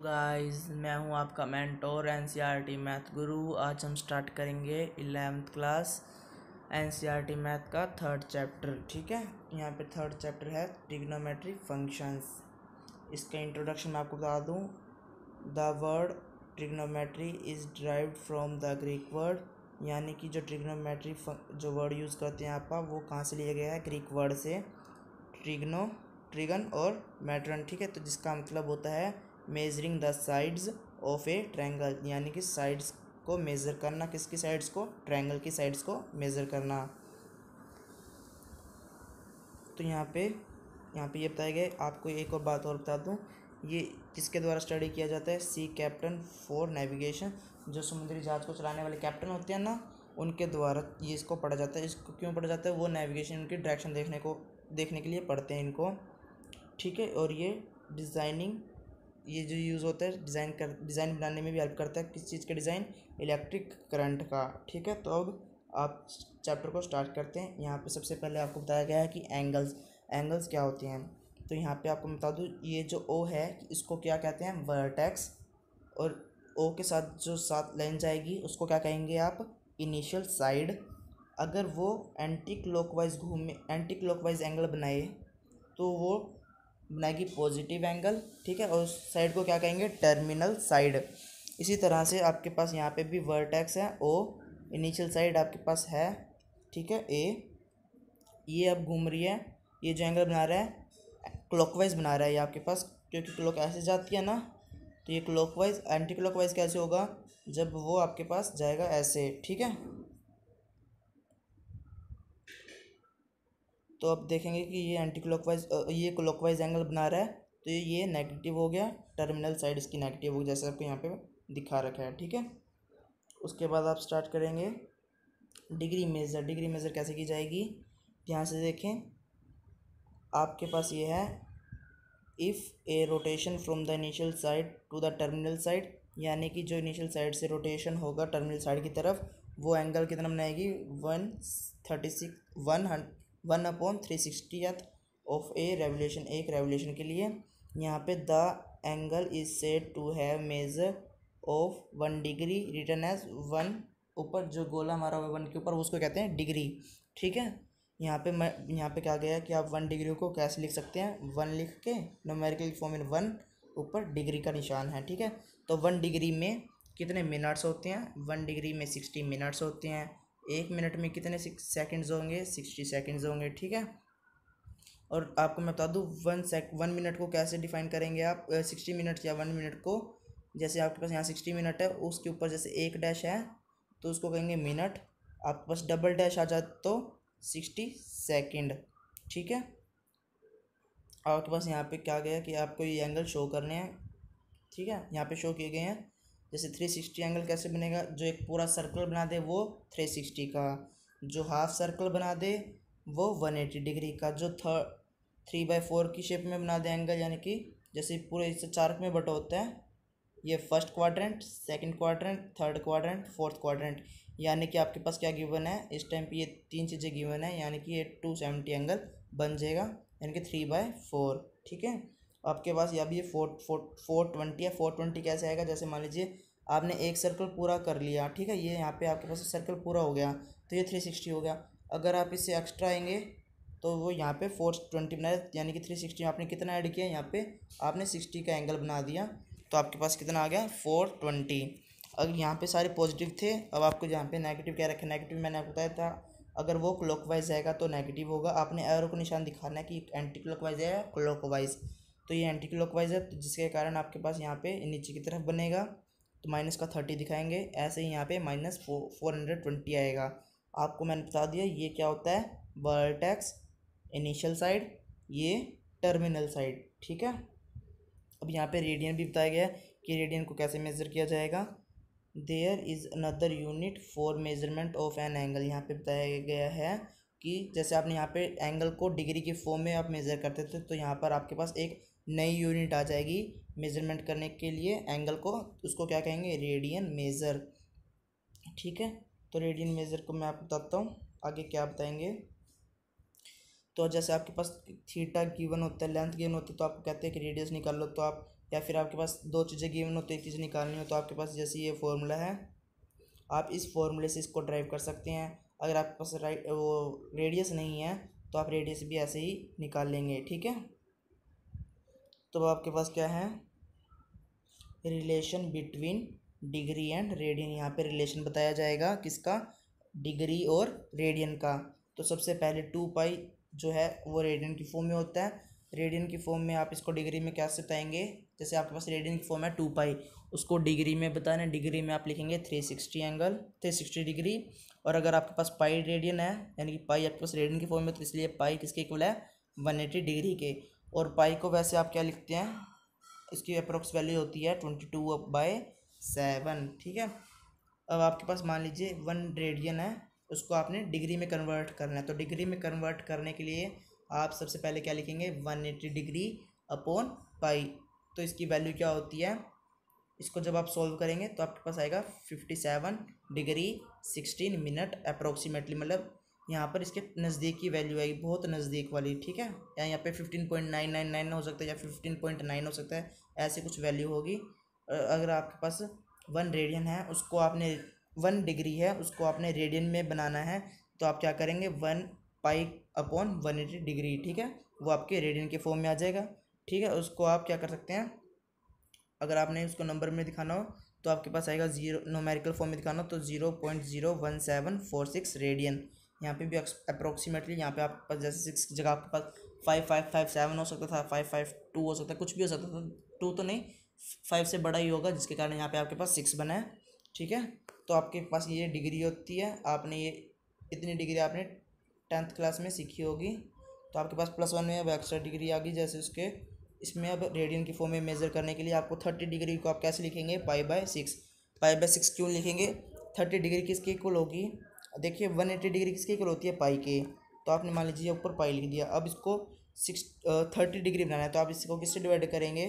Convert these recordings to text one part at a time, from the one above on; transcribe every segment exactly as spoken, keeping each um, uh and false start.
Guys, मैं हूं आपका मेंटोर एनसीईआरटी मैथ गुरु। आज हम स्टार्ट करेंगे इलेवेंथ क्लास एनसीईआरटी मैथ का थर्ड चैप्टर। ठीक है, यहाँ पे थर्ड चैप्टर है ट्रिग्नोमेट्री फंक्शंस। इसका इंट्रोडक्शन मैं आपको बता दूं। The word trigonometry is derived from the Greek word, यानी कि जो ट्रिग्नोमेट्री जो वर्ड यूज़ करते हैं आप वो कहाँ से लिया गया है? ग्रीक वर्ड से, ट्रिग्नो ट्रिगन और मैट्रन। ठीक है, तो जिसका मतलब होता है measuring the sides of a triangle, यानी कि साइड्स को मेज़र करना। किसकी साइड्स को? ट्रायंगल की साइड्स को मेज़र करना। तो यहाँ पे यहाँ पे ये बताया गया। आपको एक और बात और बता दूँ, ये किसके द्वारा स्टडी किया जाता है? Sea captain for navigation. जो समुद्री जहाज को चलाने वाले कैप्टन होते हैं ना, उनके द्वारा ये इसको पढ़ा जाता है। इसको क्यों पढ़ा जाता है? वो नेविगेशन, उनकी डायरेक्शन देखने को देखने के लिए पढ़ते हैं इनको। ठीक है, और ये डिज़ाइनिंग, ये जो यूज़ होता है डिज़ाइन कर डिज़ाइन बनाने में भी हेल्प करता है। किस चीज़ का डिज़ाइन? इलेक्ट्रिक करंट का। ठीक है, तो अब आप चैप्टर को स्टार्ट करते हैं। यहाँ पे सबसे पहले आपको बताया गया है कि एंगल्स एंगल्स क्या होते हैं। तो यहाँ पे आपको बता दूँ, ये जो ओ है इसको क्या कहते हैं? वर्टेक्स। और ओ के साथ जो साथ लाइन जाएगी उसको क्या कहेंगे आप? Initial side. अगर वो एंटी क्लॉकवाइज घूमे एंटी क्लॉकवाइज एंगल बनाए तो वो बनाएगी पॉजिटिव एंगल। ठीक है, और उस साइड को क्या कहेंगे? Terminal side. इसी तरह से आपके पास यहाँ पे भी वर्टेक्स है ओ, इनिशियल साइड आपके पास है। ठीक है, ए, ये अब घूम रही है, ये जो एंगल बना रहा है क्लॉकवाइज बना रहा है ये आपके पास, क्योंकि क्लॉक ऐसे जाती है ना, तो ये क्लॉकवाइज। एंटी क्लॉकवाइज कैसे होगा? जब वो आपके पास जाएगा ऐसे। ठीक है, तो अब देखेंगे कि ये एंटी क्लॉकवाइज ये क्लॉकवाइज एंगल बना रहा है, तो ये नेगेटिव हो गया, टर्मिनल साइड इसकी नेगेटिव हो गई, जैसे आपको यहाँ पे दिखा रखा है। ठीक है, उसके बाद आप स्टार्ट करेंगे डिग्री मेज़र। डिग्री मेज़र कैसे की जाएगी? ध्यान से देखें, आपके पास ये है if a rotation from the initial side to the terminal side, यानी कि जो इनिशियल साइड से रोटेशन होगा टर्मिनल साइड की तरफ, वो एंगल कितना बनाएगी? One thirty six one one upon three sixtieth of a revolution, एक रेवोल्यूशन के लिए। यहाँ पे the angle is said to have measure of one degree written as one, ऊपर जो गोला हमारा हुआ वन के ऊपर उसको कहते हैं डिग्री। ठीक है, यहाँ पे मैं यहाँ पे क्या गया कि आप वन डिग्री को कैसे लिख सकते हैं? वन लिख के न्यूमेरिकल फॉर्म में वन, ऊपर डिग्री का निशान है। ठीक है, तो वन डिग्री में कितने मिनट्स होते हैं? वन डिग्री में सिक्सटी मिनट्स होते हैं। एक मिनट में कितने सेकंड्स होंगे? सिक्सटी सेकंड्स होंगे। ठीक है, और आपको मैं बता दूँ वन सेक वन मिनट को कैसे डिफाइन करेंगे आप? सिक्सटी मिनट या वन मिनट को, जैसे आपके पास यहाँ सिक्सटी मिनट है, उसके ऊपर जैसे एक डैश है तो उसको कहेंगे मिनट। आपके पास डबल डैश आ जाए तो सिक्सटी सेकेंड। ठीक है, आपके पास यहाँ पे क्या गया कि आपको ये एंगल शो करने हैं। ठीक है, यहाँ पे शो किए गए हैं। जैसे थ्री सिक्सटी एंगल कैसे बनेगा? जो एक पूरा सर्कल बना दे वो थ्री सिक्सटी का, जो हाफ सर्कल बना दे वो वन एटी डिग्री का, जो थर्ड थ्री बाई फोर की शेप में बना दे एंगल, यानी कि जैसे पूरे इससे चार्ट में बटा होता है, ये first quadrant, second quadrant, third quadrant, fourth quadrant, यानी कि आपके पास क्या गिवन है इस टाइम पे? ये तीन चीज़ें गिवन है, यानी कि ये टू सेवेंटी एंगल बन जाएगा, यानी कि थ्री बाई फोर। ठीक है, आपके पास या भी ये फोर फोर फोर ट्वेंटी है। फोर ट्वेंटी कैसे आएगा? जैसे मान लीजिए आपने एक सर्कल पूरा कर लिया। ठीक है, ये यहाँ पे आपके पास सर्कल पूरा हो गया तो ये थ्री सिक्सटी हो गया। अगर आप इससे एक्स्ट्रा आएंगे तो वो यहाँ पे फोर ट्वेंटी बनाए, यानी कि थ्री सिक्सटी आपने कितना ऐड किया? यहाँ पे आपने सिक्सटी का एंगल बना दिया, तो आपके पास कितना आ गया? Four twenty. अब यहाँ पे सारे पॉजिटिव थे, अब आपको यहाँ पे नेगेटिव क्या रखा? नेगेटिव मैंने आपको बताया था, अगर वो क्लॉकवाइज जाएगा तो नेगेटिव होगा। आपने एरो को निशान दिखाना है कि एंटी क्लॉकवाइज है या क्लॉकवाइज, तो ये एंटी क्लॉकवाइज है, तो जिसके कारण आपके पास यहाँ पे नीचे की तरफ बनेगा तो माइनस का थर्टी दिखाएंगे। ऐसे ही यहाँ पे minus four four hundred twenty आएगा। आपको मैंने बता दिया ये क्या होता है? वर्टेक्स इनिशियल साइड, ये टर्मिनल साइड। ठीक है, अब यहाँ पे रेडियन भी बताया गया है कि रेडियन को कैसे मेज़र किया जाएगा। There is another unit for measurement of an angle. यहाँ पे बताया गया है कि जैसे आपने यहाँ पे एंगल को डिग्री की फॉर्म में आप मेज़र करते थे, तो यहाँ पर आपके पास एक नई यूनिट आ जाएगी मेज़रमेंट करने के लिए एंगल को, उसको क्या कहेंगे? Radian measure. ठीक है, तो रेडियन मेज़र को मैं आपको बताता हूँ आगे क्या बताएंगे। तो जैसे आपके पास थीटा गिवन होता है, लेंथ गिवन होती है, तो आपको कहते हैं कि रेडियस निकाल लो, तो आप या फिर आपके पास दो चीज़ें गिवन हो तो एक चीज़ निकालनी हो तो आपके पास जैसे ये फॉर्मूला है, आप इस फॉर्मूले से इसको ड्राइव कर सकते हैं। अगर आपके पास राइट वो रेडियस नहीं है तो आप रेडियस भी ऐसे ही निकाल लेंगे, ठीक है। तो अब आपके पास क्या है, relation between degree and radian. यहाँ पे रिलेशन बताया जाएगा किसका, डिग्री और रेडियन का। तो सबसे पहले टू पाई जो है वो रेडियन की फॉर्म में होता है। रेडियन की फॉर्म में आप इसको डिग्री में कैसे बताएंगे, जैसे आपके पास रेडियन की फॉर्म है टू पाई, उसको डिग्री में बताना, डिग्री में आप लिखेंगे three sixty angle three sixty degree. और अगर आपके पास पाई रेडियन है यानी कि पाई आपके पास रेडियन की फॉर्म में, तो इसलिए पाई किसके इक्वल है, वन एटी डिग्री के। और पाई को वैसे आप क्या लिखते हैं, इसकी अप्रोक्स वैल्यू होती है ट्वेंटी टू बाई सेवन, ठीक है। अब आपके पास मान लीजिए वन रेडियन है, उसको आपने डिग्री में कन्वर्ट करना है। तो डिग्री में कन्वर्ट करने के लिए आप सबसे पहले क्या लिखेंगे, one eighty degree upon pi. तो इसकी वैल्यू क्या होती है, इसको जब आप सॉल्व करेंगे तो आपके पास आएगा fifty seven degree sixteen minute approximately, मतलब यहाँ पर इसके नज़दीक की वैल्यू आएगी, बहुत नज़दीक वाली, ठीक है। या यहाँ पे fifteen point nine nine nine हो सकता है या फिफ्टीन पॉइंट नाइन हो सकता है, ऐसी कुछ वैल्यू होगी। अगर आपके पास वन रेडियन है, उसको आपने वन डिग्री है उसको आपने रेडियन में बनाना है, तो आप क्या करेंगे, one pi upon one eighty degree, ठीक है, वो आपके रेडियन के फॉर्म में आ जाएगा, ठीक है। उसको आप क्या कर सकते हैं, अगर आपने उसको नंबर में दिखाना हो तो आपके पास आएगा जीरो, नोमेरिकल फॉर्म में दिखाना हो तो zero point zero one seven four six radian. यहाँ पे भी अप्रोक्सीमेटली यहाँ पे आपके पास जैसे सिक्स की जगह आपके पास फाइव फाइव फाइव सेवन हो सकता था, फाइव फाइव टू हो सकता है, कुछ भी हो सकता था, टू तो नहीं फाइव से बड़ा ही होगा, जिसके कारण यहाँ पे आपके पास सिक्स बना है, ठीक है। तो आपके पास ये डिग्री होती है, आपने ये इतनी डिग्री आपने टेंथ क्लास में सीखी होगी। तो आपके पास प्लस वन में अब एक्स्ट्रा डिग्री आ गई, जैसे उसके इसमें अब रेडियन की फॉर्म में मेजर करने के लिए आपको थर्टी डिग्री को आप कैसे लिखेंगे, pi by six. Pi by six क्यों लिखेंगे, थर्टी डिग्री किसके इक्वल होगी, देखिए वन एटी डिग्री किसके इक्वल होती है, पाई के। तो आपने मान लीजिए ऊपर पाई लिख दिया, अब इसको सिक्स थर्टी डिग्री बनाना है तो आप इसको किससे डिवाइड करेंगे,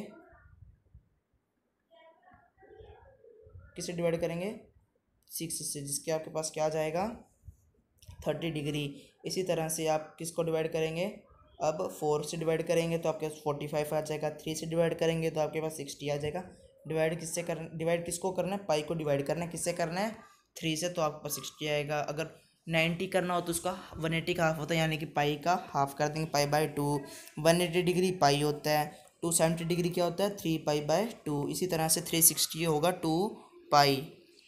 किससे डिवाइड करेंगे, सिक्स से, जिसके आपके पास क्या आ जाएगा, थर्टी डिग्री। इसी तरह से आप किसको डिवाइड करेंगे, अब फोर से डिवाइड करेंगे तो आपके पास फोर्टी फाइव आ जाएगा, थ्री से डिवाइड करेंगे तो आपके पास सिक्सटी आ जाएगा। डिवाइड किससे कर डिवाइड किसको करना है, पाई को डिवाइड करना है, किससे करना है, थ्री से, तो आपके पास सिक्सटी आएगा। अगर नाइन्टी करना हो तो उसका वन एटी का हाफ होता है, यानी कि पाई का हाफ कर देंगे, pi by two. One eighty degree pi होता है, टू सेवेंटी डिग्री क्या होता है, थ्री पाई बाय टू। इसी तरह से थ्री सिक्सटी होगा टू पाई।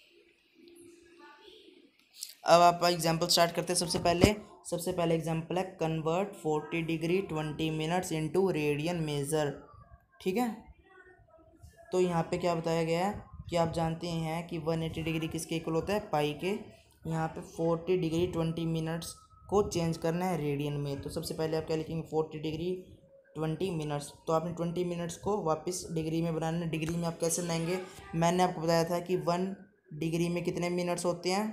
अब आप एग्जाम्पल स्टार्ट करते हैं। सबसे पहले सबसे पहले एग्जाम्पल है convert forty degree twenty minutes into radian measure, ठीक है। तो यहाँ पे क्या बताया गया है कि आप जानते हैं कि वन एटी डिग्री किसके इक्वल होता है, पाई के। यहाँ पे फोर्टी डिग्री ट्वेंटी मिनट्स को चेंज करना है रेडियन में, तो सबसे पहले आप क्या लिखेंगे, फोर्टी डिग्री ट्वेंटी मिनट्स। तो आपने ट्वेंटी मिनट्स को वापस डिग्री में बनाना है। डिग्री में आप कैसे बनाएंगे, मैंने आपको बताया था कि वन डिग्री में कितने मिनट्स होते हैं,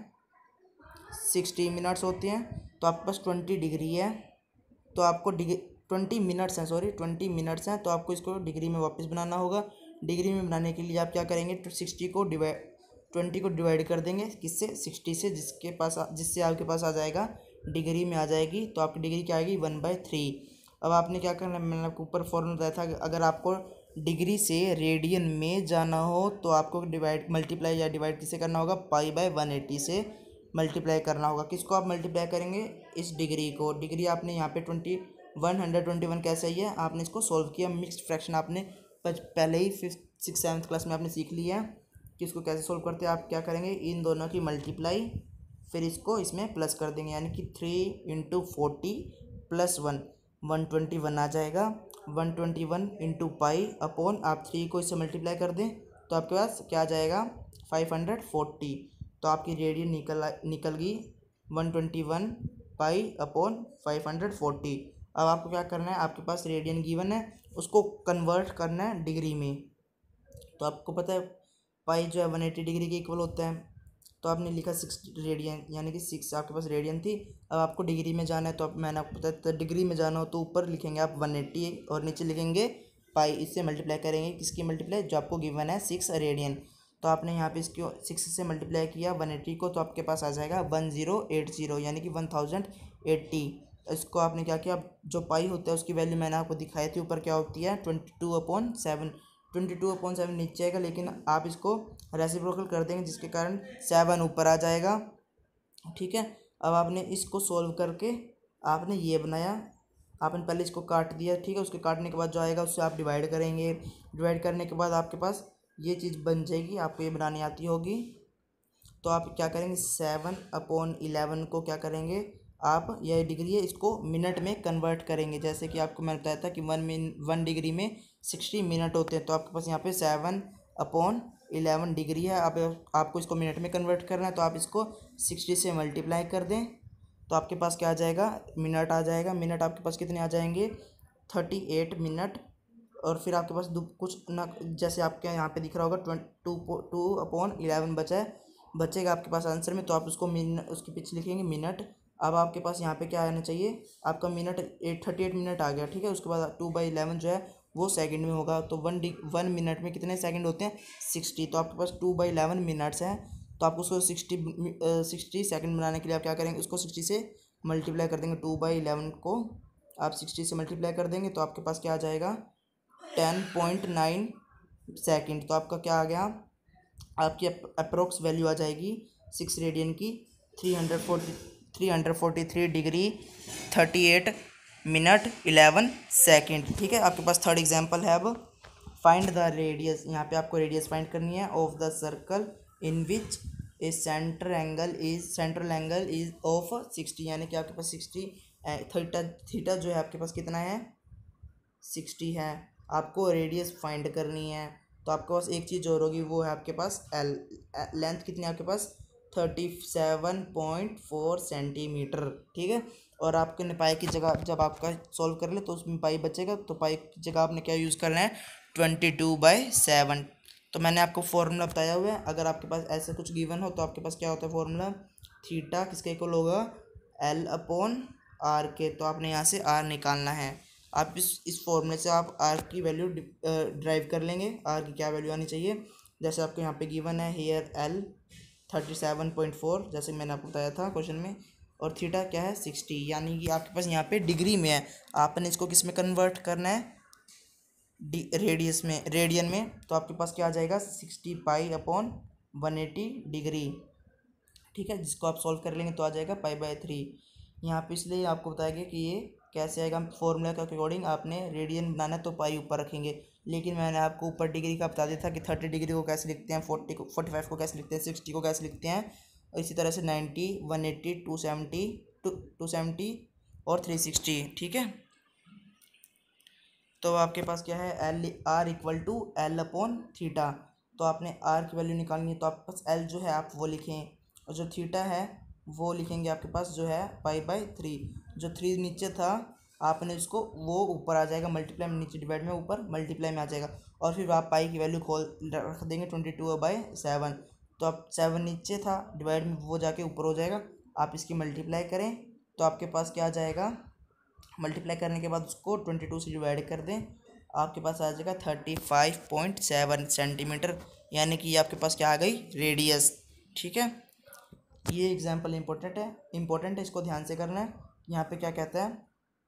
सिक्सटी मिनट्स होते हैं। तो आपके पास ट्वेंटी डिग्री है तो आपको डिग्री ट्वेंटी मिनट्स हैं सॉरी ट्वेंटी मिनट्स हैं तो आपको इसको डिग्री में वापस बनाना होगा। डिग्री में बनाने के लिए आप क्या करेंगे, सिक्सटी को डिवाइड ट्वेंटी को डिवाइड कर देंगे किससे, सिक्सटी से, जिसके पास जिससे आपके पास आ जाएगा डिग्री में आ जाएगी, तो आपकी डिग्री क्या आएगी, वन बाई थ्री। अब आपने क्या करना है, मैंने आपको ऊपर फॉर्मूला बताया था, अगर आपको डिग्री से रेडियन में जाना हो तो आपको डिवाइड मल्टीप्लाई या डिवाइड किससे करना होगा, पाई बाय वन एटी से मल्टीप्लाई करना होगा। किसको आप मल्टीप्लाई करेंगे, इस डिग्री को। डिग्री आपने यहाँ पे twenty one hundred twenty one कैसे आई है, आपने इसको सॉल्व किया। मिक्स्ड फ्रैक्शन आपने पहले ही फिफ्थ सिक्स सेवन्थ क्लास में आपने सीख लिया है कि इसको कैसे सॉल्व करते हैं। आप क्या करेंगे, इन दोनों की मल्टीप्लाई, फिर इसको इसमें प्लस कर देंगे, यानी कि three into forty plus one, one twenty one आ जाएगा। One twenty one into pi upon आप थ्री को इससे मल्टीप्लाई कर दें तो आपके पास क्या आ जाएगा, फाइव हंड्रेड फोर्टी। तो आपकी रेडियन निकल निकल गई one twenty one pi upon five hundred forty. अब आपको क्या करना है, आपके पास रेडियन गिवन है, उसको कन्वर्ट करना है डिग्री में। तो आपको पता है पाई जो है वन एटी डिग्री के इक्वल होता है, तो आपने लिखा सिक्स रेडियन, यानी कि सिक्स आपके पास रेडियन थी। अब आपको डिग्री में जाना है तो आप मैंने आपको बताया तो डिग्री में जाना हो तो ऊपर लिखेंगे आप वन एटी और नीचे लिखेंगे पाई, इससे मल्टीप्लाई करेंगे, किसकी मल्टीप्लाई, जो आपको गिवन है सिक्स रेडियन। तो आपने यहाँ पे इसको सिक्स से मल्टीप्लाई किया वन एटी को, तो आपके पास आ जाएगा वन ज़ीरो एट ज़ीरो, यानी कि वन थाउजेंड एट्टी। इसको आपने क्या किया, जो पाई होता है उसकी वैल्यू मैंने आपको दिखाई थी ऊपर क्या होती है, twenty two upon seven twenty two upon seven नीचे आएगा, लेकिन आप इसको रेसिप्रोकल कर देंगे जिसके कारण सेवन ऊपर आ जाएगा। ठीक है, अब आपने इसको सॉल्व करके आपने ये बनाया, आपने पहले इसको काट दिया। ठीक है, उसके काटने के बाद जो आएगा उससे आप डिवाइड करेंगे। डिवाइड करने के बाद आपके पास ये चीज़ बन जाएगी, आपको ये बनानी आती होगी। तो आप क्या करेंगे, सेवन अपॉन इलेवन को क्या करेंगे आप, यह डिग्री है इसको मिनट में कन्वर्ट करेंगे। जैसे कि आपको मैंने बताया था कि वन मिन वन डिग्री में सिक्सटी मिनट होते हैं, तो आपके पास यहाँ पे सेवन अपॉन इलेवन डिग्री है। आप आपको इसको मिनट में कन्वर्ट करना है, तो आप इसको सिक्सटी से मल्टीप्लाई कर दें तो आपके पास क्या आ जाएगा, मिनट आ जाएगा। मिनट आपके पास कितने आ जाएंगे, थर्टी एट मिनट। और फिर आपके पास कुछ ना, जैसे आपके यहाँ पे दिख रहा होगा twenty two two upon eleven बचा है, बचेगा आपके पास आंसर में, तो आप उसको मिन उसके पीछे लिखेंगे मिनट। अब आपके पास यहाँ पे क्या आना चाहिए, आपका minute eight thirty eight minute आ गया। ठीक है, उसके बाद टू बाई इलेवन जो है वो सेकंड में होगा, तो वन डी वन मिनट में कितने सेकंड होते हैं, सिक्सटी। तो आपके पास टू बाई इलेवन मिनट्स हैं, तो आप उसको सिक्सटी सिक्सटी सेकंड बनाने के लिए आप क्या करेंगे, उसको सिक्सटी से मल्टीप्लाई कर देंगे। टू बाई इलेवन को आप सिक्सटी से मल्टीप्लाई कर देंगे तो आपके पास क्या आ जाएगा, टेन पॉइंट नाइन सेकेंड। तो आपका क्या आ गया, आपकी अप्रोक्स वैल्यू आ जाएगी सिक्स रेडियन की three hundred forty three hundred forty three degree thirty eight minute eleven second. ठीक है, आपके पास थर्ड एग्जाम्पल है। अब फाइंड द रेडियस, यहाँ पे आपको रेडियस फाइंड करनी है of the circle in which a centre angle is central angle is of sixty, यानी कि आपके पास सिक्सटी थीटा थीटा जो है आपके पास कितना है, सिक्सटी है। आपको रेडियस फाइंड करनी है, तो आपके पास एक चीज़ और होगी, वो है आपके पास एल। लेंथ कितनी है आपके पास, thirty seven point four centimetre. ठीक है, और आपके पाई की जगह जब आपका सॉल्व कर ले तो उसमें पाई बचेगा, तो पाई की जगह आपने क्या यूज़ करना है, ट्वेंटी टू बाई सेवन। तो मैंने आपको फॉर्मूला बताया हुआ है, अगर आपके पास ऐसा कुछ गिवन हो तो आपके पास क्या होता है फॉर्मूला, थीटा किसके इक्वल होगा, एल अपॉन आर के। तो आपने यहाँ से आर निकालना है। आप इस इस फॉर्मूले से आप आर की वैल्यू ड्राइव कर लेंगे, आर की क्या वैल्यू आनी चाहिए। जैसे आपको यहाँ पे गिवन है here L thirty seven point four, जैसे मैंने आपको बताया था क्वेश्चन में, और थीटा क्या है सिक्सटी, यानी कि आपके पास यहाँ पे डिग्री में है, आपने इसको किस में कन्वर्ट करना है, डी रेडियस में, रेडियन में। तो आपके पास क्या आ जाएगा, sixty pi upon one eighty degree. ठीक है, जिसको आप सॉल्व कर लेंगे तो आ जाएगा पाई बाय थ्री। यहाँ पे इसलिए आपको बताया गया कि ये कैसे आएगा, फॉर्मूला के अकॉर्डिंग आपने रेडियन बनाना है तो पाई ऊपर रखेंगे, लेकिन मैंने आपको ऊपर डिग्री का बता दिया था कि थर्टी डिग्री को कैसे लिखते हैं, फोर्टी को फोर्टी फाइव को कैसे लिखते हैं, सिक्सटी को कैसे लिखते हैं, और इसी तरह से ninety one eighty two seventy two two seventy और थ्री सिक्सटी। ठीक है, तो आपके पास क्या है, L R equal to L upon theta. तो आपने आर की वैल्यू निकालनी है, तो आपके पास एल जो है आप वो लिखें, और जो थीटा है वो लिखेंगे आपके पास जो है पाई बाई थ्री। जो थ्री नीचे था आपने उसको वो ऊपर आ जाएगा, मल्टीप्लाई में नीचे डिवाइड में ऊपर मल्टीप्लाई में आ जाएगा, और फिर आप पाई की वैल्यू खोल रख देंगे ट्वेंटी टू बाई सेवन। तो आप सेवन नीचे था डिवाइड में वो जाके ऊपर हो जाएगा, आप इसकी मल्टीप्लाई करें तो आपके पास क्या आ जाएगा, मल्टीप्लाई करने के बाद उसको ट्वेंटी टू से डिवाइड कर दें, आपके पास आ जाएगा thirty five point seven centimetre, यानी कि आपके पास क्या आ गई, रेडियस। ठीक है, ये एग्जाम्पल इम्पोर्टेंट है इम्पोर्टेंट है इसको ध्यान से करना है। यहाँ पे क्या कहता है,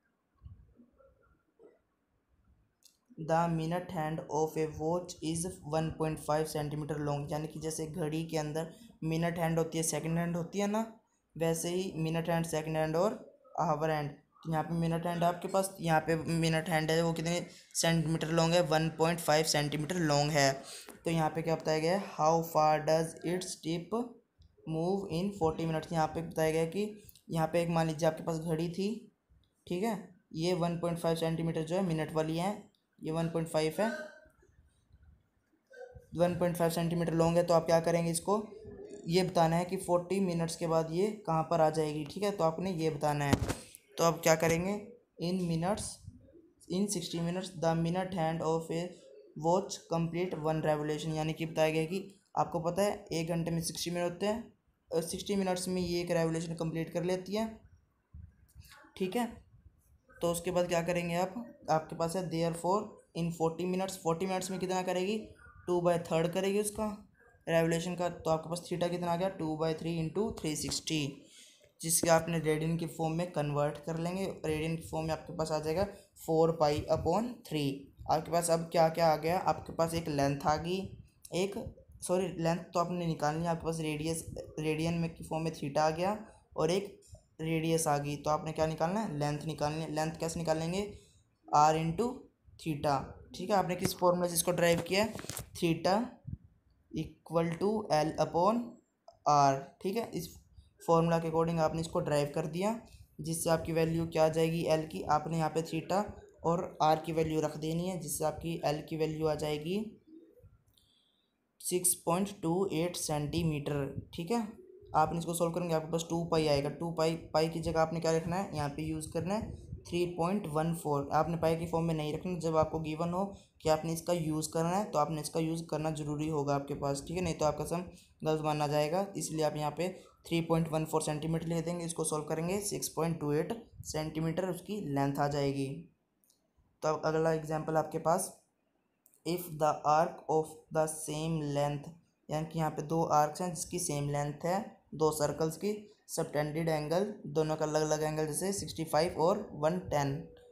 the minute hand of a watch is one point five centimetre long, यानी कि जैसे घड़ी के अंदर मिनट हैंड होती है सेकंड हैंड होती है ना, वैसे ही मिनट हैंड सेकंड हैंड और आवर हैंड। तो यहाँ पे मिनट हैंड आपके पास, यहाँ पे मिनट हैंड है वो कितने सेंटीमीटर लॉन्ग है, one point five centimetre long है। तो यहाँ पे क्या बताया गया है, how far does its tip move in forty minutes. यहाँ पे बताया गया कि यहाँ पे एक मान लीजिए आपके पास घड़ी थी, ठीक है, ये वन पॉइंट फाइव सेंटीमीटर जो है मिनट वाली है, ये वन पॉइंट फाइव है, one point five centimetre long है। तो आप क्या करेंगे, इसको ये बताना है कि फोर्टी मिनट्स के बाद ये कहाँ पर आ जाएगी। ठीक है, तो आपने ये बताना है। तो आप क्या करेंगे, in minutes in sixty minutes the minute hand of a watch complete one revolution, यानी कि बताया गया कि आपको पता है एक घंटे में सिक्सटी मिनट होते हैं, और सिक्सटी मिनट्स में ये एक रेवोल्यूशन कंप्लीट कर लेती है। ठीक है, तो उसके बाद क्या करेंगे आप, आपके पास है therefore in forty minutes, forty minutes में कितना करेगी, टू बाई थर्ड करेगी उसका रेवोल्यूशन का। तो आपके पास थीटा कितना आ गया, two by three into three sixty, जिसके आपने रेडियन की फॉर्म में कन्वर्ट कर लेंगे। रेडियन की फॉर्म में आपके पास आ जाएगा फोर पाई अपॉन थ्री। आपके पास अब क्या क्या आ गया, आपके पास एक लेंथ आ गई, एक सॉरी लेंथ तो आपने निकालनी है, आपके पास रेडियस रेडियन में की फॉर्म में थीटा आ गया और एक रेडियस आ गई। तो आपने क्या निकालना है, लेंथ निकालनी है। लेंथ कैसे निकालेंगे, आर इंटू थीटा, ठीक है। आपने किस फॉर्मूला से इसको ड्राइव किया है, theta equal to L upon R, ठीक है। इस फॉर्मूला के अकॉर्डिंग आपने इसको ड्राइव कर दिया, जिससे आपकी वैल्यू क्या आ जाएगी, एल की। आपने यहाँ पे थीटा और आर की वैल्यू रख देनी है, जिससे आपकी एल की वैल्यू आ जाएगी six point two eight centimetre, ठीक है। आपने इसको सॉल्व करेंगे, आपके पास टू पाई आएगा। टू पाई पाई की जगह आपने क्या रखना है, यहाँ पे यूज़ करना है थ्री पॉइंट वन फोर। आपने पाई की फॉर्म में नहीं रखना, जब आपको गिवन हो कि आपने इसका यूज़ करना है तो आपने इसका यूज़ करना ज़रूरी होगा आपके पास, ठीक है। नहीं तो आपका सम गलत माना जाएगा। इसलिए आप यहाँ पे three point one four centimetre ले देंगे, इसको सॉल्व करेंगे six point two eight centimetre उसकी लेंथ आ जाएगी। तो अब अगला एग्जाम्पल आपके पास, if the arc of the same length, यानी कि यहाँ पे दो आर्क्स हैं जिसकी सेम लेंथ है, दो सर्कल्स की, सबटेंडेड एंगल दोनों का अलग अलग एंगल, जैसे सिक्सटी फाइव और one ten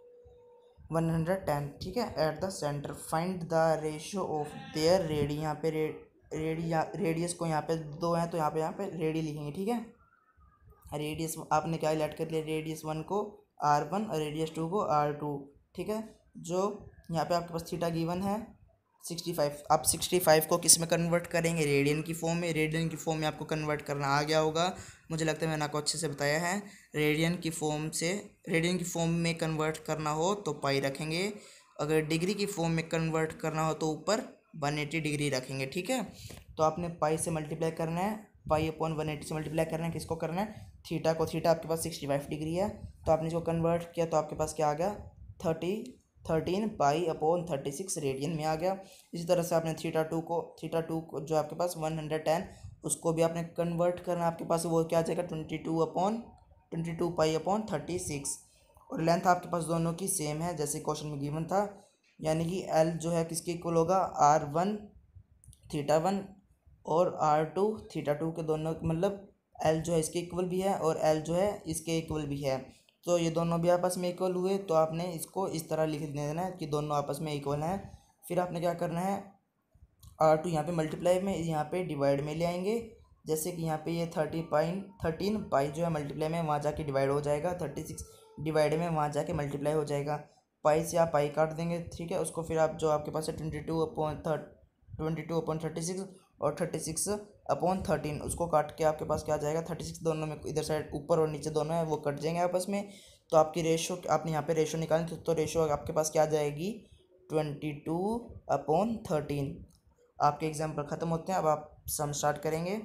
one hundred ten, ठीक है। At the centre find the ratio of their radii, यहाँ पे रे, रेडिया रेडियस को यहाँ पे दो हैं तो यहाँ पे यहाँ पे रेडी लिखेंगे, ठीक है। रेडियस आपने क्या लेट कर लिया, रेडियस वन को आर वन और रेडियस टू को आर टू, ठीक है। जो यहाँ पे आपके पास थीटा गिवन है सिक्सटी फाइव, आप सिक्सटी फाइव को किस में कन्वर्ट करेंगे, रेडियन की फॉर्म में। रेडियन की फॉर्म में आपको कन्वर्ट करना आ गया होगा, मुझे लगता है मैंने आपको अच्छे से बताया है। रेडियन की फॉर्म से रेडियन की फॉर्म में कन्वर्ट करना हो तो पाई रखेंगे, अगर डिग्री की फॉर्म में कन्वर्ट करना हो तो ऊपर वन एटी डिग्री रखेंगे, ठीक है। तो आपने पाई से मल्टीप्लाई करना है, पाई अपॉन वन एटी से मल्टीप्लाई करना है, किसको करना है, थीटा को। थीटा आपके पास सिक्सटी फाइव डिग्री है, तो आपने इसको कन्वर्ट किया तो आपके पास क्या आ गया, thirty thirteen pi upon thirty six radian में आ गया। इसी तरह से आपने थीटा टू को थीटा टू को जो आपके पास वन हंड्रेड टेन, उसको भी आपने कन्वर्ट करना, आपके पास वो क्या आ जाएगा, twenty two upon twenty two pi upon thirty six. और लेंथ आपके पास दोनों की सेम है जैसे क्वेश्चन में गिवन था, यानी कि एल जो है किसके इक्वल होगा, आर वन थीटा वन और आर टू थीटा टू के दोनों, मतलब एल जो है इसके इक्वल भी है और एल जो है इसके इक्वल भी है। तो ये दोनों भी आपस में इक्वल हुए, तो आपने इसको इस तरह लिख देना है कि दोनों आपस में इक्वल हैं। फिर आपने क्या करना है, आर टू यहाँ पे मल्टीप्लाई में, यहाँ पे डिवाइड में ले आएंगे। जैसे कि यहाँ पे ये थर्टी पाइन थर्टीन पाई जो है मल्टीप्लाई में वहाँ जाके डिवाइड हो जाएगा, थर्टी सिक्स डिवाइड में वहाँ जाके मल्टीप्लाई हो जाएगा। पाई से आप पाई काट देंगे, ठीक है। उसको फिर आप जो आपके पास है twenty two upon thirty twenty two upon thirty six और थर्टी सिक्स अपॉन थर्टीन, उसको काट के आपके पास क्या आ जाएगा, थर्टी सिक्स दोनों में इधर साइड ऊपर और नीचे दोनों है वो कट जाएंगे आपस में। तो आपकी रेशो, आपने यहाँ पे रेशो निकालनी थी, तो रेशो आपके पास क्या आ जाएगी, ट्वेंटी टू अपॉन थर्टीन। आपके एग्जाम्पल ख़त्म होते हैं, अब आप सम स्टार्ट करेंगे।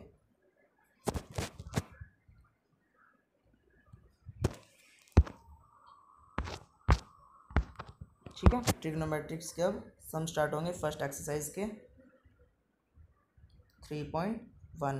ठीक है, ट्रिग्नोमेट्रिक्स के अब सम स्टार्ट होंगे फर्स्ट एक्सरसाइज के three point one.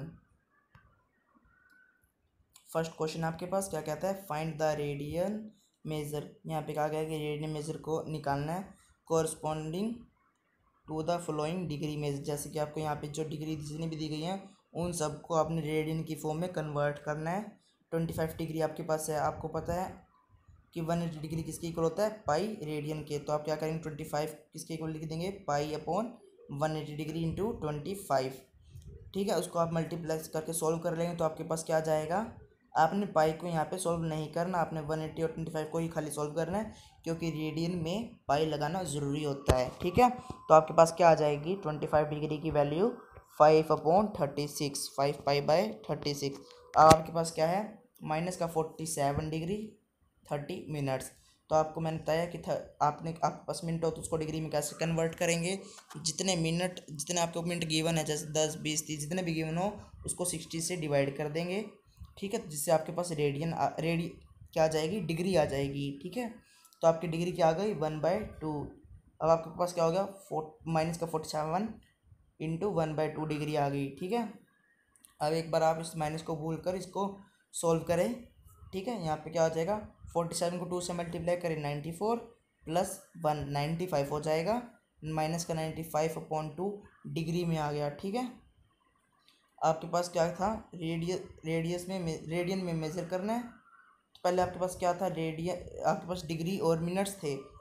First question आपके पास क्या कहता है, फाइंड द रेडियन मेजर। यहाँ पे कहा गया है कि रेडियन मेजर को निकालना है corresponding to the following degree measure. जैसे कि आपको यहाँ पे जो डिग्री जितनी भी दी गई हैं उन सबको आपने रेडियन की फॉर्म में कन्वर्ट करना है। ट्वेंटी फाइव डिग्री आपके पास है, आपको पता है कि वन एटी डिग्री किसके इक्वल होता है, पाई रेडियन के। तो आप क्या करेंगे, ट्वेंटी फाइव किसके इक्वल लिख देंगे, pi upon one eighty degree into twenty five, ठीक है। उसको आप मल्टीप्लेक्स करके सॉल्व कर लेंगे तो आपके पास क्या आ जाएगा, आपने पाई को यहाँ पे सॉल्व नहीं करना, आपने वन एटी और ट्वेंटी फाइव को ही खाली सॉल्व करना है, क्योंकि रेडियन में पाई लगाना ज़रूरी होता है, ठीक है। तो आपके पास क्या आ जाएगी, ट्वेंटी फाइव डिग्री की value five upon thirty six, five pi by thirty six. अब आपके पास क्या है, माइनस का forty seven degree thirty minutes. तो आपको मैंने बताया कि आपने आपके पास मिनट हो तो उसको डिग्री में कैसे कन्वर्ट करेंगे, जितने मिनट जितने आपको मिनट गिवन है, जैसे दस बीस तीस जितने भी गिवन हो उसको सिक्सटी से डिवाइड कर देंगे, ठीक है। जिससे आपके पास रेडियन रेडी क्या आ जाएगी, डिग्री आ जाएगी, ठीक है। तो आपकी डिग्री क्या आ गई, वन बाई टू। अब आपके पास क्या हो गया, फोर माइनस का forty seven into one by two degree आ गई, ठीक है। अब एक बार आप इस माइनस को भूल कर इसको सॉल्व करें, ठीक है। यहाँ पे क्या हो जाएगा, फोर्टी सेवन को टू से मल्टीप्लाई करें, ninety four plus one ninety five हो जाएगा, माइनस का ninety five upon two degree में आ गया, ठीक है। आपके पास क्या था, रेडियस रेडियस में रेडियन में मेजर करना है। तो पहले आपके पास क्या था, रेडियन आपके पास डिग्री और मिनट्स थे,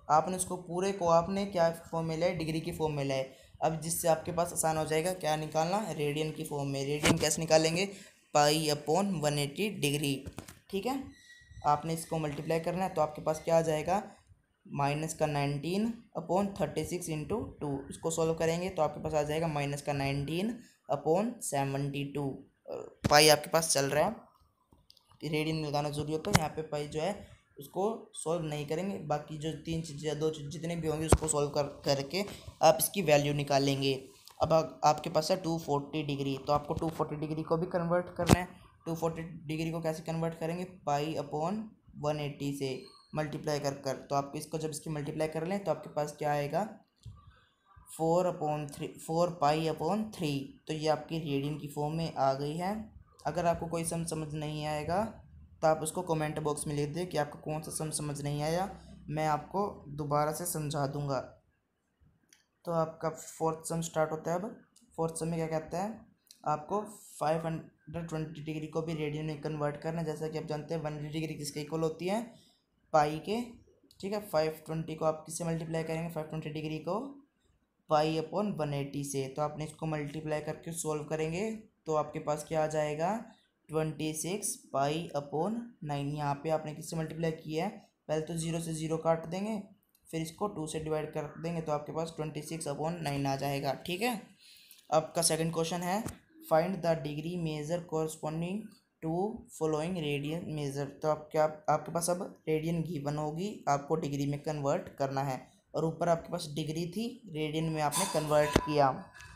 आपने उसको पूरे को आपने क्या फॉर्म में लाए, डिग्री की फॉर्म में लाए। अब जिससे आपके पास आसान हो जाएगा क्या निकालना, रेडियन की फॉर्म में। रेडियन कैसे निकालेंगे, pi upon one eighty degree, ठीक है। आपने इसको मल्टीप्लाई करना है तो आपके पास क्या आ जाएगा, माइनस का nineteen upon thirty six into two. इसको सॉल्व करेंगे तो आपके पास आ जाएगा माइनस का nineteen upon seventy two. Pi आपके पास चल रहा है, रेडियन लगाना जरूरी होता है। यहाँ पे पाई जो है उसको सॉल्व नहीं करेंगे, बाकी जो तीन चीज़ें दो चीज़ जितने भी होंगे उसको सॉल्व कर करके आप इसकी वैल्यू निकालेंगे। अब आ, आपके पास है टू फोर्टी डिग्री, तो आपको टू फोर्टी डिग्री को भी कन्वर्ट करना है। टू फोर्टी डिग्री को कैसे कन्वर्ट करेंगे, पाई अपॉन वन एट्टी से मल्टीप्लाई कर कर तो आपको इसको जब इसकी मल्टीप्लाई कर लें तो आपके पास क्या आएगा, four upon three, four pi upon three. तो ये आपकी रेडियन की फॉर्म में आ गई है। अगर आपको कोई सम समझ नहीं आएगा तो आप उसको कमेंट बॉक्स में लिख दें कि आपको कौन सा सम समझ नहीं आया, मैं आपको दोबारा से समझा दूंगा। तो आपका फोर्थ सम स्टार्ट होता है। अब फोर्थ सम में क्या कहता है, आपको फाइव हंड्रेड ट्वेंटी डिग्री को भी रेडियन में कन्वर्ट करना है। जैसा कि आप जानते हैं वन डिग्री किसके इक्वल होती है, पाई के, ठीक है। फाइव ट्वेंटी को आप किससे मल्टीप्लाई करेंगे, फाइव ट्वेंटी डिग्री को पाई अपॉन वन एटी से। तो आपने इसको मल्टीप्लाई करके सॉल्व करेंगे तो आपके पास क्या आ जाएगा, twenty six pi upon nine. यहाँ पे आपने किससे मल्टीप्लाई किया है, पहले तो जीरो से ज़ीरो काट देंगे, फिर इसको टू से डिवाइड कर देंगे तो आपके पास ट्वेंटी सिक्स अपॉन नाइन आ जाएगा, ठीक है। आपका सेकंड क्वेश्चन है, find the degree measure corresponding to following radian measure. तो आप क्या आपके पास अब रेडियन गिवन होगी, आपको डिग्री में कन्वर्ट करना है, और ऊपर आपके पास डिग्री थी, रेडियन में आपने कन्वर्ट किया।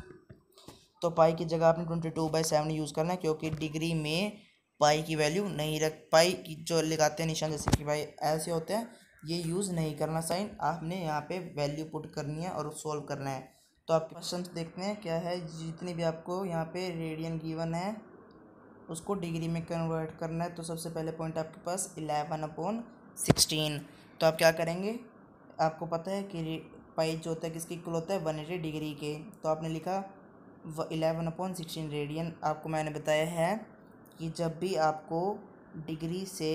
तो पाई की जगह आपने twenty two by seven use करना है, क्योंकि डिग्री में पाई की वैल्यू नहीं रख, पाई की जो लगाते हैं निशान जैसे कि भाई ऐसे होते हैं, ये यूज़ नहीं करना साइन, आपने यहाँ पे वैल्यू पुट करनी है और सॉल्व करना है। तो आपके क्वेश्चन देखते हैं क्या है, जितनी भी आपको यहाँ पे रेडियन गिवन है उसको डिग्री में कन्वर्ट करना है। तो सबसे पहले पॉइंट आपके पास इलेवन अपॉन सिक्सटीन। तो आप क्या करेंगे, आपको पता है कि पाई जो होता है किसकी इक्वल होता है, वन एटी डिग्री के। तो आपने लिखा इलेवन अपॉन सिक्सटीन रेडियन। आपको मैंने बताया है कि जब भी आपको डिग्री से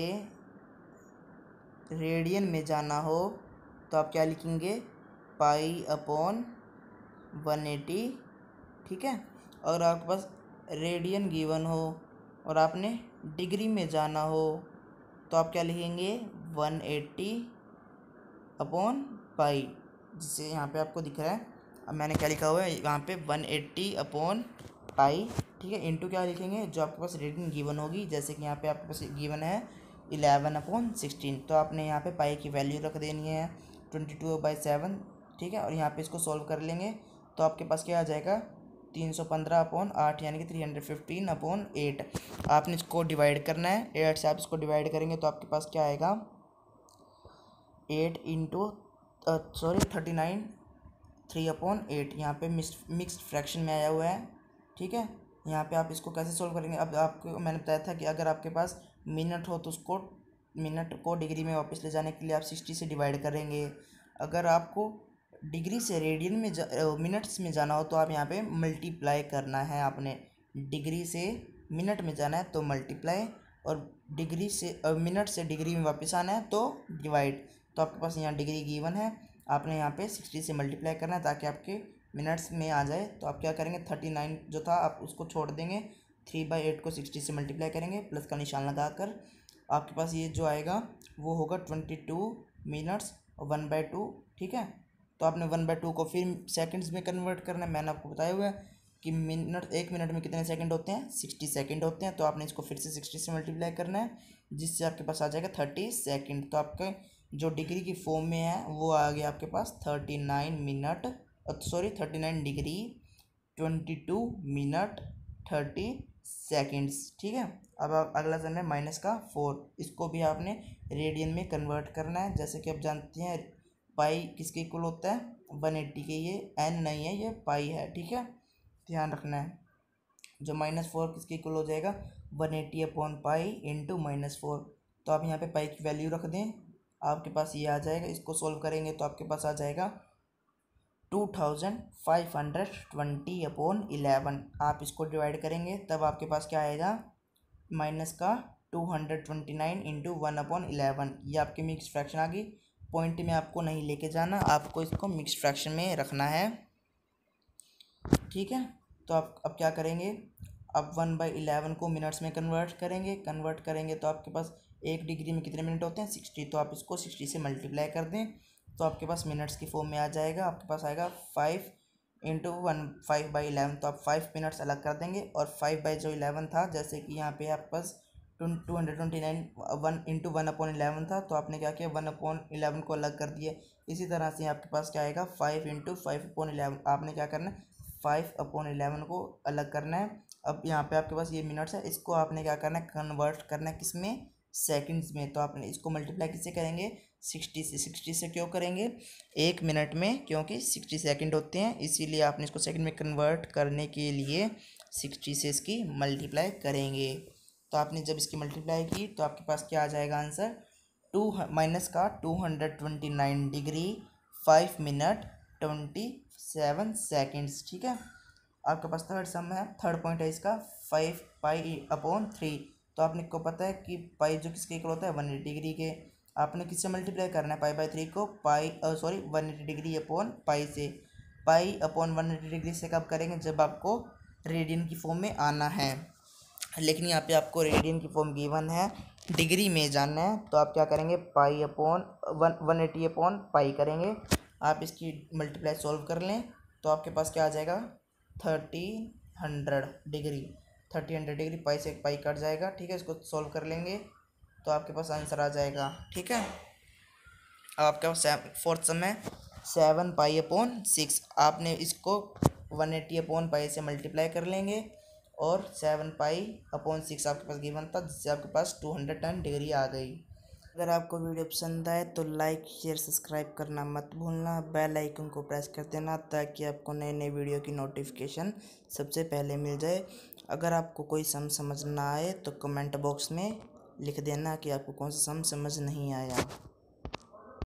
रेडियन में जाना हो तो आप क्या लिखेंगे, पाई अपॉन वन एटी, ठीक है। और आपके पास रेडियन गिवन हो और आपने डिग्री में जाना हो तो आप क्या लिखेंगे, वन एट्टी अपॉन पाई, जिससे यहाँ पे आपको दिख रहा है। अब मैंने क्या लिखा हुआ है यहाँ पे, वन एट्टी अपॉन पाई, ठीक है। इंटू क्या लिखेंगे, जो आपके पास रेडियन गिवन होगी, जैसे कि यहाँ पे आपके पास गिवन है इलेवन अपॉन सिक्सटीन। तो आपने यहाँ पे पाई की वैल्यू रख देनी है ट्वेंटी टू बाई सेवन, ठीक है। और यहाँ पे इसको सॉल्व कर लेंगे तो आपके पास क्या आ जाएगा, तीन सौ पंद्रह अपॉन आठ, यानी कि three hundred fifteen upon eight. आपने इसको डिवाइड करना है, एट से आप इसको डिवाइड करेंगे तो आपके पास क्या आएगा, eight into sorry thirty nine, three upon eight. यहाँ पे मिक्स मिक्स्ड फ्रैक्शन में आया हुआ है, ठीक है। यहाँ पे आप इसको कैसे सोल्व करेंगे, अब आपको मैंने बताया था कि अगर आपके पास मिनट हो तो उसको मिनट को डिग्री में वापस ले जाने के लिए आप सिक्सटी से डिवाइड करेंगे। अगर आपको डिग्री से रेडियन में जा, मिनट्स में जाना हो तो आप यहाँ पे मल्टीप्लाई करना है। आपने डिग्री से मिनट में जाना है तो मल्टीप्लाई, और डिग्री से मिनट से डिग्री में वापस आना है तो डिवाइड। तो आपके पास यहाँ डिग्री गिवन है, आपने यहाँ पे सिक्सटी से मल्टीप्लाई करना है ताकि आपके मिनट्स में आ जाए। तो आप क्या करेंगे, थर्टी नाइन जो था आप उसको छोड़ देंगे, थ्री बाई एट को सिक्सटी से मल्टीप्लाई करेंगे, प्लस का निशान लगाकर आपके पास ये जो आएगा वो होगा ट्वेंटी टू मिनट्स और वन बाई टू, ठीक है। तो आपने वन बाई टू को फिर सेकंड्स में कन्वर्ट करना है। मैंने आपको बताया हुआ है कि मिनट, एक मिनट में कितने सेकंड होते हैं, सिक्सटी सेकंड होते हैं। तो आपने इसको फिर से सिक्सटी से मल्टीप्लाई करना है, जिससे आपके पास आ जाएगा थर्टी सेकंड। तो आपके जो डिग्री की फॉर्म में है वो आ गया आपके पास thirty nine minute, sorry thirty nine degree twenty two minute thirty seconds, ठीक है। अब आप अगला सम है माइनस का फोर, इसको भी आपने रेडियन में कन्वर्ट करना है। जैसे कि आप जानते हैं पाई किसके इक्वल होता है, वन एट्टी के, ये एन नहीं है ये पाई है, ठीक है, ध्यान रखना है। जो माइनस फोर किसके इक्वल हो जाएगा, one eighty upon pi into minus four. तो आप यहाँ पे पाई की वैल्यू रख दें, आपके पास ये आ जाएगा। इसको सोल्व करेंगे तो आपके पास आ जाएगा two thousand five hundred twenty upon eleven. आप इसको डिवाइड करेंगे तब आपके पास क्या आएगा, माइनस का two hundred twenty nine into one upon eleven. ये आपकी मिक्स फ्रैक्शन आ गई। पॉइंट में आपको नहीं लेके जाना, आपको इसको मिक्स फ्रैक्शन में रखना है, ठीक है। तो आप अब क्या करेंगे, अब वन बाई इलेवन को मिनट्स में कन्वर्ट करेंगे, कन्वर्ट करेंगे तो आपके पास एक डिग्री में कितने मिनट होते हैं, सिक्सटी, तो आप इसको सिक्सटी से मल्टीप्लाई कर दें तो आपके पास मिनट्स की फॉर्म में आ जाएगा, आपके पास आएगा five into one five by eleven, तो आप फाइव मिनट्स अलग कर देंगे और फाइव बाई जो इलेवन था, जैसे कि यहाँ पे आपके पास two hundred twenty nine one into one upon eleven था, तो आपने क्या किया वन अपॉन इलेवन को अलग कर दिया। इसी तरह से आपके पास क्या आएगा five into five upon eleven, आपने क्या करना है फाइव अपॉन इलेवन को अलग करना है। अब यहाँ पे आपके पास ये मिनट्स है, इसको आपने क्या करना है कन्वर्ट करना है किस में, सेकंड्स में, तो आपने इसको मल्टीप्लाई किससे करेंगे, सिक्सटी से। सिक्सटी से क्यों करेंगे, एक मिनट में, क्योंकि सिक्सटी सेकंड होते हैं, इसीलिए आपने इसको सेकंड में कन्वर्ट करने के लिए सिक्सटी से इसकी मल्टीप्लाई करेंगे। तो आपने जब इसकी मल्टीप्लाई की तो आपके पास क्या आ जाएगा आंसर, टू माइनस का two hundred twenty nine degree five minute twenty seven seconds, ठीक है। आपके पास थर्ड सम है, थर्ड पॉइंट है इसका फाइव पाई अपॉन थ्री, तो आपने को पता है कि पाई जो किसके इक्वल होता है वन एटी डिग्री के, आपने किससे मल्टीप्लाई करना है पाई बाई थ्री को, pi sorry one eighty degree upon pi से, pi upon one eighty degree से कब करेंगे, जब आपको रेडियन की फॉर्म में आना है, लेकिन यहाँ पे आपको रेडियन की फॉर्म गिवन है, डिग्री में जानना है, तो आप क्या करेंगे pi upon one one eighty upon pi करेंगे। आप इसकी मल्टीप्लाई सॉल्व कर लें तो आपके पास क्या आ जाएगा thirty hundred degree, thirty hundred degree pi से पाई कट जाएगा, ठीक है। इसको सॉल्व कर लेंगे तो आपके पास आंसर आ जाएगा, ठीक है। अब आपके पास फोर्थ सम है सेवन पाई अपॉन सिक्स, आपने इसको वन एटी अपॉन पाई से मल्टीप्लाई कर लेंगे और सेवन पाई अपॉन सिक्स आपके पास गिवन था, जिससे आपके पास टू हंड्रेड टेन डिग्री आ गई। अगर आपको वीडियो पसंद आए तो लाइक शेयर सब्सक्राइब करना मत भूलना, बेल आइकन को प्रेस कर देना ताकि आपको नए नए वीडियो की नोटिफिकेशन सबसे पहले मिल जाए। अगर आपको कोई सम समझ ना आए तो कमेंट बॉक्स में लिख देना कि आपको कौन सा सम समझ नहीं आया।